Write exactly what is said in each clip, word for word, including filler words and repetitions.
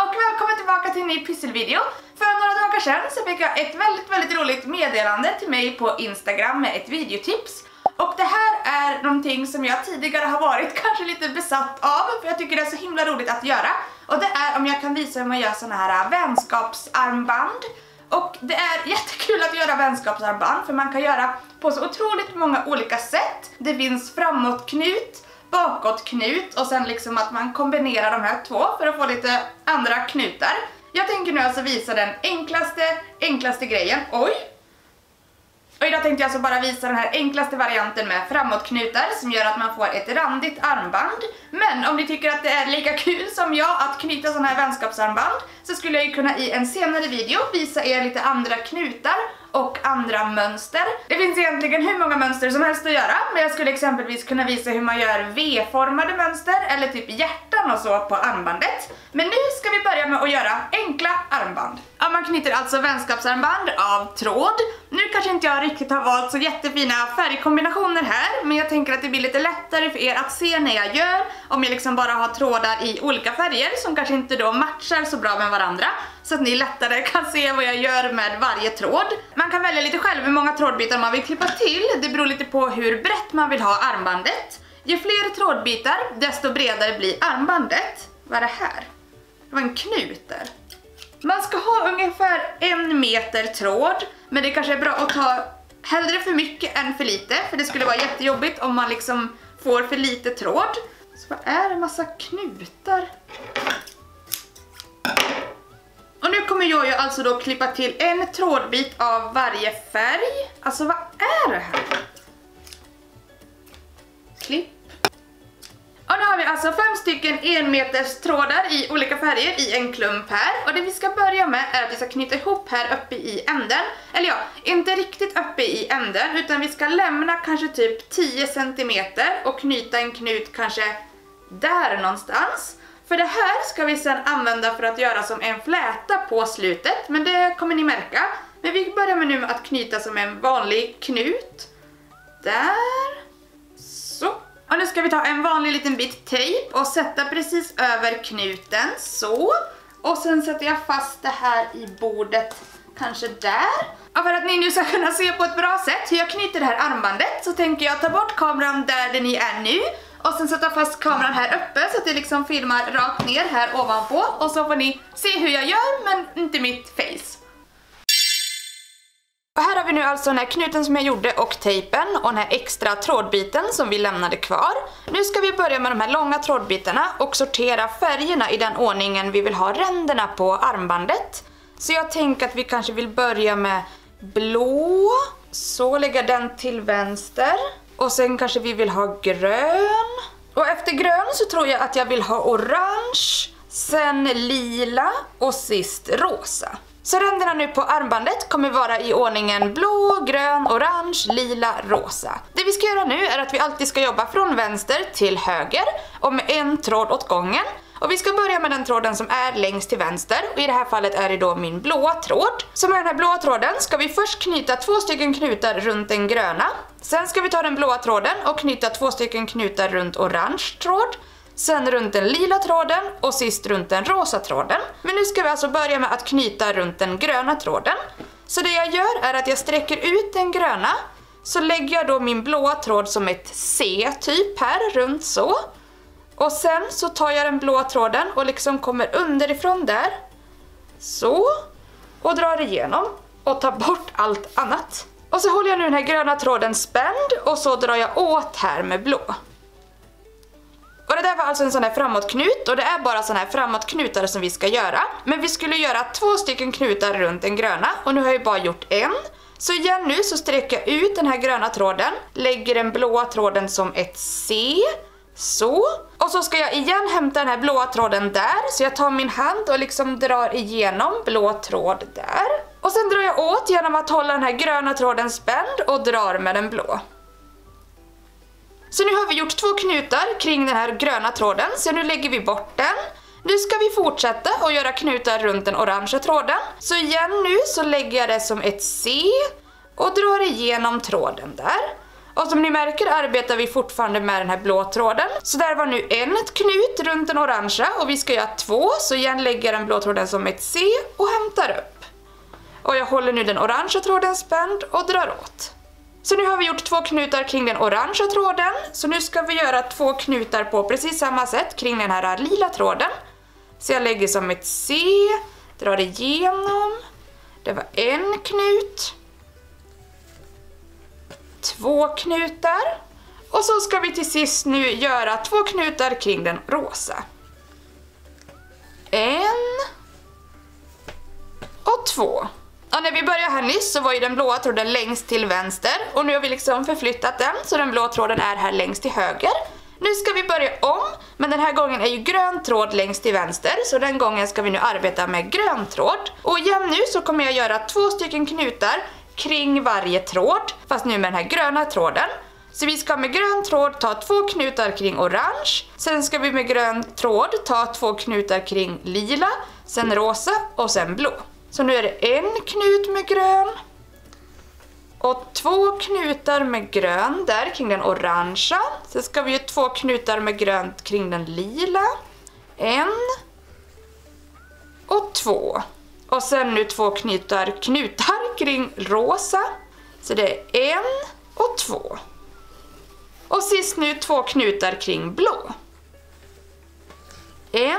och välkommen tillbaka till en ny pysselvideo. För några dagar sedan så fick jag ett väldigt, väldigt roligt meddelande till mig på Instagram med ett videotips. Och det här är någonting som jag tidigare har varit kanske lite besatt av, för jag tycker det är så himla roligt att göra. Och det är om jag kan visa hur man gör såna här vänskapsarmband. Och det är jättekul att göra vänskapsarmband, för man kan göra på så otroligt många olika sätt. Det finns framåtknut, bakåtknut och sen liksom att man kombinerar de här två för att få lite andra knutar. Jag tänker nu alltså visa den enklaste, enklaste grejen. Oj! Och idag tänkte jag alltså bara visa den här enklaste varianten med framåtknutar som gör att man får ett randigt armband. Men om ni tycker att det är lika kul som jag att knyta sådana här vänskapsarmband, så skulle jag ju kunna i en senare video visa er lite andra knutar och andra mönster. Det finns egentligen hur många mönster som helst att göra, men jag skulle exempelvis kunna visa hur man gör V-formade mönster eller typ hjärtan och så på armbandet. Men nu ska vi börja med att göra enkla armband. Ja, man knyter alltså vänskapsarmband av tråd. Nu kanske inte jag riktigt har valt så jättefina färgkombinationer här, men jag tänker att det blir lite lättare för er att se när jag gör, om jag liksom bara har trådar i olika färger som kanske inte då matchar så bra med varandra, så att ni lättare kan se vad jag gör med varje tråd. Man kan välja lite själv hur många trådbitar man vill klippa till. Det beror lite på hur brett man vill ha armbandet. Ju fler trådbitar, desto bredare blir armbandet. Vad är det här? Det var en knut där. Man ska ha ungefär en meter tråd, men det kanske är bra att ta hellre för mycket än för lite, för det skulle vara jättejobbigt om man liksom får för lite tråd. Så vad är det? Massa knutar. Och nu kommer jag ju alltså då klippa till en trådbit av varje färg. Alltså vad är det här? Klipp. Och nu har vi alltså fem stycken enmeters trådar i olika färger i en klump här. Och det vi ska börja med är att vi ska knyta ihop här uppe i änden. Eller ja, inte riktigt uppe i änden, utan vi ska lämna kanske typ tio centimeter och knyta en knut kanske där någonstans. För det här ska vi sedan använda för att göra som en fläta på slutet, men det kommer ni märka. Men vi börjar med nu med att knyta som en vanlig knut. Där. Så. Och nu ska vi ta en vanlig liten bit tejp och sätta precis över knuten. Så. Och sen sätter jag fast det här i bordet, kanske där. Och för att ni nu ska kunna se på ett bra sätt hur jag knyter det här armbandet, så tänker jag ta bort kameran där ni är nu. Och sen sätta fast kameran här uppe så att det liksom filmar rakt ner här ovanpå. Och så får ni se hur jag gör, men inte mitt face. Och här har vi nu alltså den här knuten som jag gjorde och tejpen och den här extra trådbiten som vi lämnade kvar. Nu ska vi börja med de här långa trådbitarna och sortera färgerna i den ordningen vi vill ha ränderna på armbandet. Så jag tänker att vi kanske vill börja med blå. Så lägger den till vänster. Och sen kanske vi vill ha grön. Och efter grön så tror jag att jag vill ha orange. Sen lila och sist rosa. Så ränderna nu på armbandet kommer vara i ordningen blå, grön, orange, lila, rosa. Det vi ska göra nu är att vi alltid ska jobba från vänster till höger och med en tråd åt gången. Och vi ska börja med den tråden som är längst till vänster, och i det här fallet är det då min blåa tråd. Så med den här blåa tråden ska vi först knyta två stycken knutar runt den gröna. Sen ska vi ta den blåa tråden och knyta två stycken knutar runt orange tråd. Sen runt den lila tråden och sist runt den rosa tråden. Men nu ska vi alltså börja med att knyta runt den gröna tråden. Så det jag gör är att jag sträcker ut den gröna. Så lägger jag då min blåa tråd som ett C typ här runt så. Och sen så tar jag den blåa tråden och liksom kommer underifrån där. Så. Och drar igenom. Och tar bort allt annat. Och så håller jag nu den här gröna tråden spänd. Och så drar jag åt här med blå. Och det där var alltså en sån här framåtknut. Och det är bara sån här framåtknutar som vi ska göra. Men vi skulle göra två stycken knutar runt den gröna. Och nu har jag bara gjort en. Så igen nu så sträcker jag ut den här gröna tråden. Lägger den blåa tråden som ett C. Så. Och så ska jag igen hämta den här blåa tråden där. Så jag tar min hand och liksom drar igenom blå tråd där. Och sen drar jag åt genom att hålla den här gröna tråden spänd och drar med den blå. Så nu har vi gjort två knutar kring den här gröna tråden. Så nu lägger vi bort den. Nu ska vi fortsätta och göra knutar runt den orangea tråden. Så igen nu så lägger jag det som ett C och drar igenom tråden där. Och som ni märker arbetar vi fortfarande med den här blå tråden. Så där var nu en knut runt den orangea och vi ska göra två. Så igen lägger jag den blå tråden som ett C och hämtar upp. Och jag håller nu den orangea tråden spänd och drar åt. Så nu har vi gjort två knutar kring den orangea tråden. Så nu ska vi göra två knutar på precis samma sätt kring den här lila tråden. Så jag lägger som ett C, drar igenom. Det var en knut. Två knutar. Och så ska vi till sist nu göra två knutar kring den rosa. En. Och två. Och när vi började här nyss så var ju den blåa tråden längst till vänster. Och nu har vi liksom förflyttat den så den blå tråden är här längst till höger. Nu ska vi börja om, men den här gången är ju grön tråd längst till vänster. Så den gången ska vi nu arbeta med grön tråd. Och igen nu så kommer jag göra två stycken knutar kring varje tråd, fast nu med den här gröna tråden. Så vi ska med grön tråd ta två knutar kring orange. Sen ska vi med grön tråd ta två knutar kring lila, sen rosa och sen blå. Så nu är det en knut med grön. Och två knutar med grön där kring den orangea. Sen ska vi göra två knutar med grönt kring den lila. En. Och två. Och sen nu två knutar, knutar kring rosa. Så det är en och två. Och sist nu två knutar kring blå. En.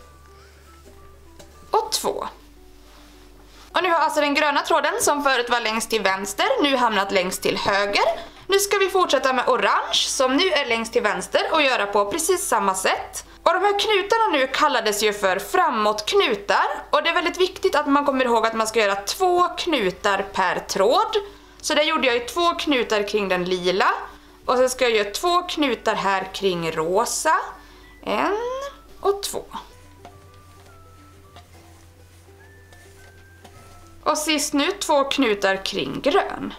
Och två. Och nu har alltså den gröna tråden som förut var längst till vänster nu hamnat längst till höger. Nu ska vi fortsätta med orange som nu är längst till vänster och göra på precis samma sätt. Och de här knutarna nu kallades ju för framåtknutar. Och det är väldigt viktigt att man kommer ihåg att man ska göra två knutar per tråd. Så där gjorde jag ju två knutar kring den lila. Och sen ska jag göra två knutar här kring rosa. En och två. Och sist nu två knutar kring grön.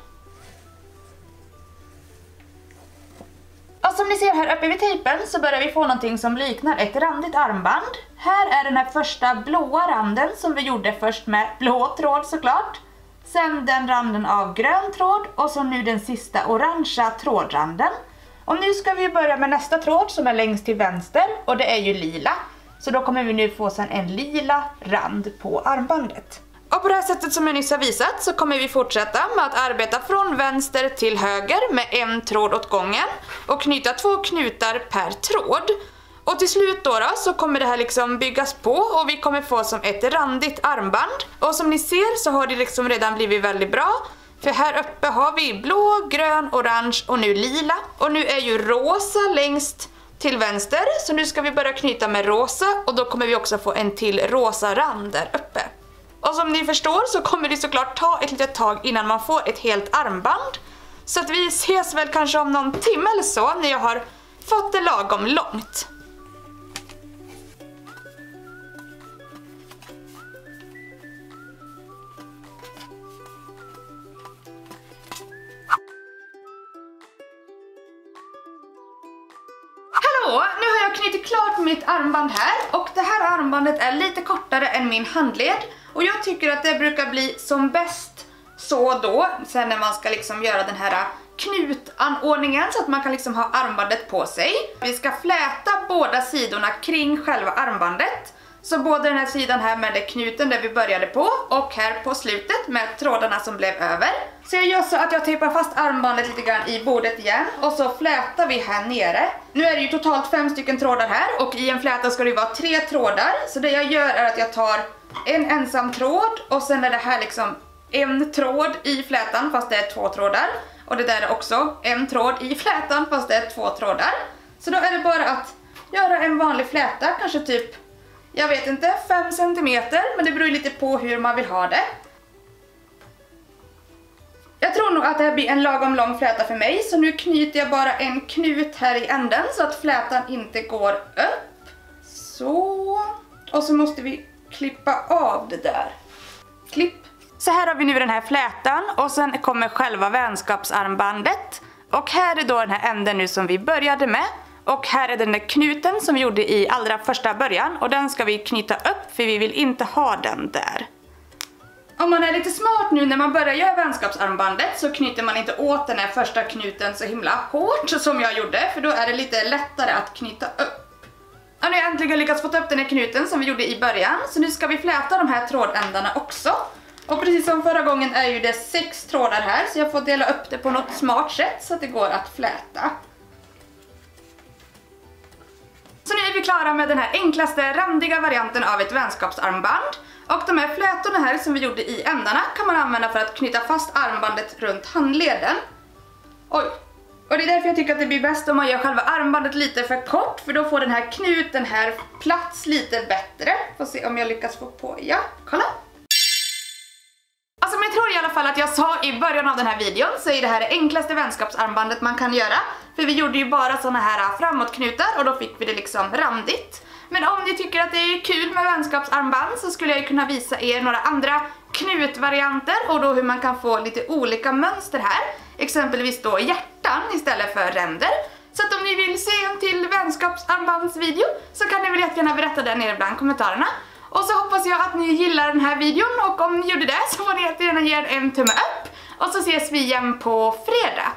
Och som ni ser här uppe vid tejpen så börjar vi få någonting som liknar ett randigt armband. Här är den här första blåa randen som vi gjorde först med blå tråd såklart. Sen den randen av grön tråd och så nu den sista orangea trådranden. Och nu ska vi börja med nästa tråd som är längst till vänster och det är ju lila. Så då kommer vi nu få sen en lila rand på armbandet. Och på det här sättet som jag nyss har visat så kommer vi fortsätta med att arbeta från vänster till höger med en tråd åt gången och knyta två knutar per tråd. Och till slut då, då så kommer det här liksom byggas på och vi kommer få som ett randigt armband. Och som ni ser så har det liksom redan blivit väldigt bra. För här uppe har vi blå, grön, orange och nu lila. Och nu är ju rosa längst till vänster så nu ska vi börja knyta med rosa och då kommer vi också få en till rosa rand där uppe. Och som ni förstår så kommer det såklart ta ett litet tag innan man får ett helt armband. Så att vi ses väl kanske om någon timme eller så när jag har fått det lagom långt. Hallå, nu har jag knutit klart mitt armband här och det här armbandet är lite kortare än min handled. Och jag tycker att det brukar bli som bäst så då, sen när man ska liksom göra den här knutanordningen så att man kan liksom ha armbandet på sig. Vi ska fläta båda sidorna kring själva armbandet. Så både den här sidan här med den knuten där vi började på och här på slutet med trådarna som blev över. Så jag gör så att jag tejpar fast armbandet lite grann i bordet igen och så flätar vi här nere. Nu är det ju totalt fem stycken trådar här och i en fläta ska det vara tre trådar. Så det jag gör är att jag tar en ensam tråd och sen är det här liksom en tråd i flätan fast det är två trådar. Och det där är också en tråd i flätan fast det är två trådar. Så då är det bara att göra en vanlig fläta, kanske typ, jag vet inte, fem centimeter, men det beror lite på hur man vill ha det. Jag tror nog att det här blir en lagom lång fläta för mig, så nu knyter jag bara en knut här i änden så att flätan inte går upp. Så. Och så måste vi klippa av det där. Klipp. Så här har vi nu den här flätan och sen kommer själva vänskapsarmbandet. Och här är då den här änden nu som vi började med. Och här är den där knuten som vi gjorde i allra första början och den ska vi knyta upp för vi vill inte ha den där. Om man är lite smart nu när man börjar göra vänskapsarmbandet så knyter man inte åt den här första knuten så himla hårt som jag gjorde, för då är det lite lättare att knyta upp. Ja, nu har jag äntligen lyckats få upp den här knuten som vi gjorde i början, så nu ska vi fläta de här trådändarna också. Och precis som förra gången är ju det sex trådar här, så jag får dela upp det på något smart sätt så att det går att fläta. Så nu är vi klara med den här enklaste randiga varianten av ett vänskapsarmband. Och de här flätorna här som vi gjorde i ändarna kan man använda för att knyta fast armbandet runt handleden. Oj! Och det är därför jag tycker att det blir bäst om man gör själva armbandet lite för kort, för då får den här knuten här plats lite bättre. Får se om jag lyckas få på. Ja, kolla! Alltså men jag tror i alla fall att jag sa i början av den här videon så är det här det enklaste vänskapsarmbandet man kan göra. För vi gjorde ju bara såna här framåtknutar och då fick vi det liksom randigt. Men om ni tycker att det är kul med vänskapsarmband så skulle jag kunna visa er några andra knutvarianter och då hur man kan få lite olika mönster här. Exempelvis då hjärtan istället för ränder. Så att om ni vill se en till vänskapsarmbandsvideo så kan ni väl jättegärna berätta det nere bland kommentarerna. Och så hoppas jag att ni gillar den här videon, och om ni gjorde det så får ni jättegärna ge en tumme upp. Och så ses vi igen på fredag.